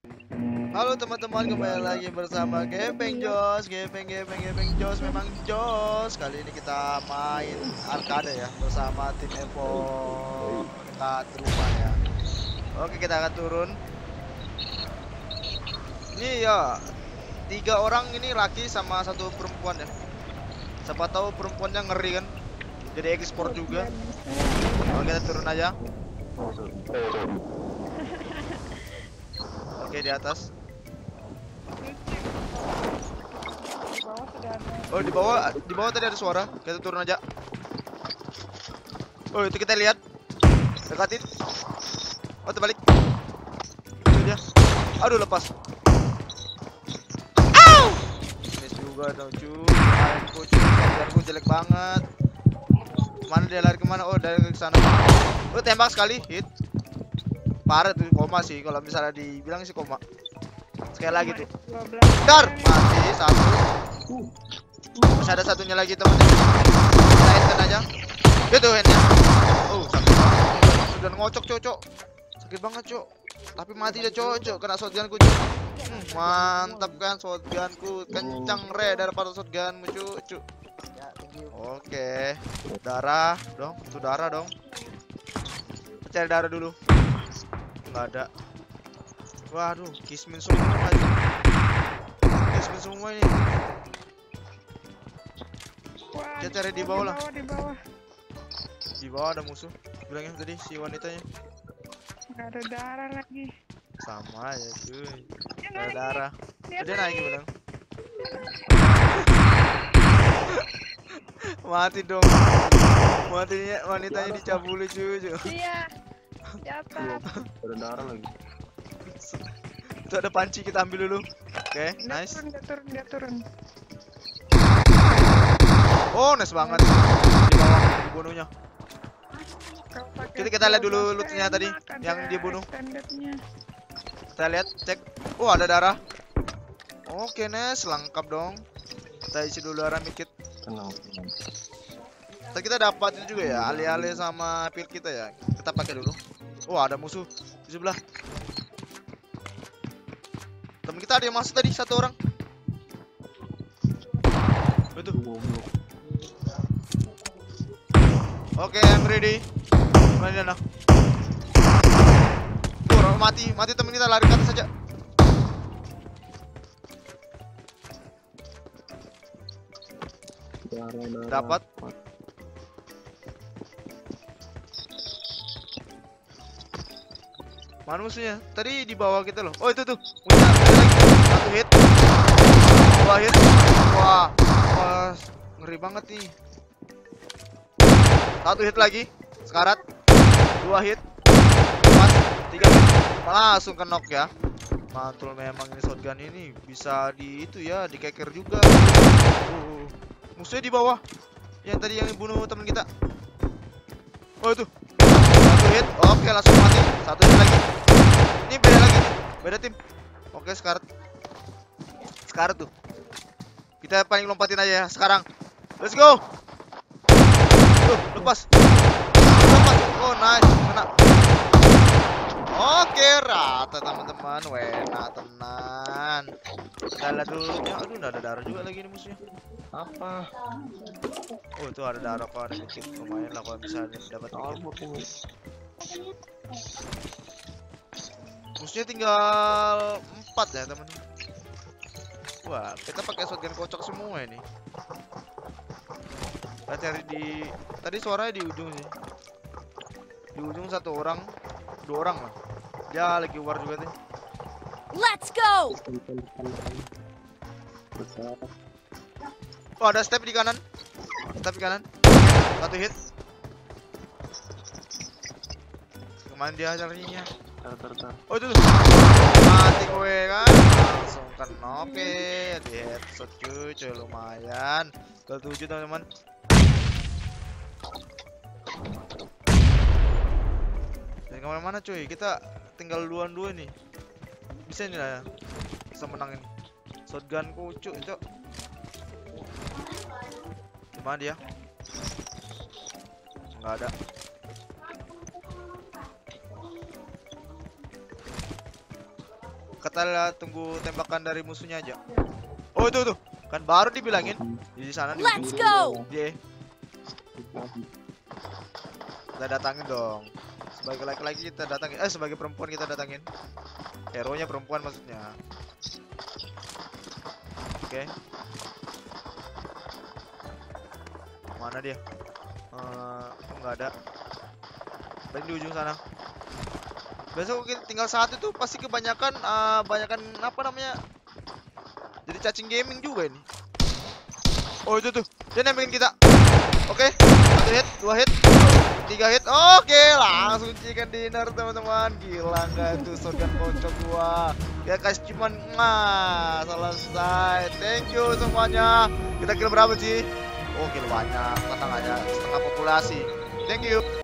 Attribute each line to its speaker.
Speaker 1: Halo teman-teman, kembali lagi bersama Gepeng Jos. Gepeng Jos memang Jos. Kali ini kita main arcade ya bersama tim Evo dekat rumah ya. Oke, kita akan turun. Ini ya 3 orang, ini laki sama 1 perempuan ya. Siapa tahu perempuannya ngeri kan, jadi ekspor juga. Oke, kita turun aja. Oke, di atas. Oh, di bawah tadi ada suara. Kita turun aja. Oh, itu kita lihat. Dekatin. Oh, terbalik. Itu dia. Aduh, lepas. Au! Miss juga dong, cuy. Aku jelek banget. Mana dia lari kemana? Oh, dari ke sana. Oh, tembak sekali, hit. Parah tuh, koma sih. Kalau misalnya dibilang sih koma. Sekali lagi tuh. Dar, mati satu. Masih ada satunya lagi teman-teman. Kita hit aja. Itu handnya. Oh, sakit banget. Sudah ngocok cocok. Sakit banget cok. Tapi mati dia cocok. Kena shotgunku cok. Mantap kan shotgunku. Kencang daripada shotgunmu cucu. Oke. Darah dong. Itu darah dong. Cari darah dulu. Nggak ada. Waduh, kismin semua aja. Kismin semua ini. Kita cari di bawah lah. Di bawah ada musuh. Bilangnya tadi si wanitanya.
Speaker 2: Gak ada darah lagi.
Speaker 1: Sama aja cuy. Gak ada darah. Dia naik bilang. Mati dong. Matinya wanitanya dicabuli cuy.
Speaker 2: Iya. Di atas.
Speaker 3: Ada darah lagi.
Speaker 1: Itu ada panci, kita ambil dulu. Oke, nice.
Speaker 2: Dia turun.
Speaker 1: Oh, nice banget. Di bawah dibunuhnya. Kita lihat dulu lootnya tadi yang dibunuh. Kita lihat, cek. Oh, ada darah. Oke, nice, lengkap dong. Kita isi dulu darah mikit.
Speaker 3: Tenang.
Speaker 1: Ntar kita dapat itu juga ya, alih-alih sama pil kita ya. Kita pakai dulu. Oh, ada musuh di sebelah. Temen kita ada yang masuk tadi, 1 orang. Betul. Oke, I'm ready. Mana dia nak? Tuh, mati temen kita, lari ke atas saja. Dapat. Mana musuhnya? Tadi di bawah kita loh. Oh, itu tuh. Musuhnya ada lagi. 1 hit. 2 hit. Wah, ngeri banget nih. 1 hit lagi. Sekarat. 2 hit. 4, 3 hit. Langsung ke knock ya. Mantul memang ini shotgun ini. Bisa di itu ya, dikeker juga. Musuhnya di bawah. Yang tadi yang bunuh teman kita. Oh, itu. 1 hit. Oke, langsung mati. 1 hit lagi. Ini beda lagi nih. Beda tim. Oke, sekarat tuh. Kita paling lompatin aja ya sekarang. Let's go. Tuh, lepas. Oh, nice. Kena. Oke, rata teman-teman. Wena tenan. Kita lihat dulu ya. Aduh, udah ada darah juga lagi nih musuhnya.
Speaker 3: Apa?
Speaker 1: Oh, itu ada darah kok, ada dikit. Lumayan lah kalau misalnya dapat dikit. Musuhnya tinggal 4 ya teman-teman. Wah, kita pakai shotgun kocok semua ini. Kita cari di tadi suaranya di ujung sih. Di ujung 1 orang, 2 orang lah. Dia lagi war juga nih.
Speaker 4: Let's go.
Speaker 1: Oh, ada step di kanan. Step di kanan. 1 hit. Kemana dia carinya? Oh, itu tuh. Mati gue kan. Langsung kena. Oke, di headshot cuy, lumayan. Ke 7 teman-teman. Dan kemana-mana cuy, kita tinggal 2-2 nih. Bisa nih lah ya. Bisa menang ini. Shotgun kucuk, cok. Dimana dia? Nggak ada. Kita tunggu tembakan dari musuhnya aja. Oh itu tuh, kan baru dibilangin di sana di
Speaker 4: Let's
Speaker 1: ujung.
Speaker 4: go.
Speaker 1: Dia. Kita datangin dong. Sebagai laki-laki kita datangin. Sebagai perempuan kita datangin. Hero-nya perempuan maksudnya. Oke. Mana dia? Nggak ada. Paling di ujung sana. Besok kita tinggal satu tuh pasti kebanyakan banyakan apa namanya? Jadi cacing gaming juga ini. Oh itu tuh, dia nembelin kita. Oke, 1 hit, 2 hit, 3 hit. Oke, langsung chicken dinner teman-teman. Gila nggak tuh shotgun kocok gua. Ya kasih cuman selesai. Thank you semuanya. Kita kill berapa sih? Oh kill banyak, tenang aja, setengah populasi. Thank you.